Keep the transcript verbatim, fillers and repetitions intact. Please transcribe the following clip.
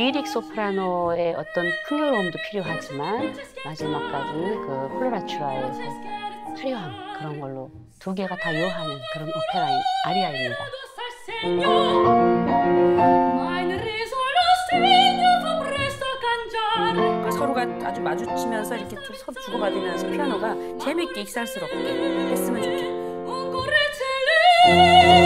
리릭 소프라노의 어떤 풍요로움도 필요하지만 마지막까지 그 플로라츄라의 화려함 그런 걸로 두 개가 다 요하는 그런 오페라인 아리아입니다. 서로가 아주 마주치면서 이렇게 서로 주고받으면서 피아노가 재밌게 익살스럽게 했으면 좋겠고.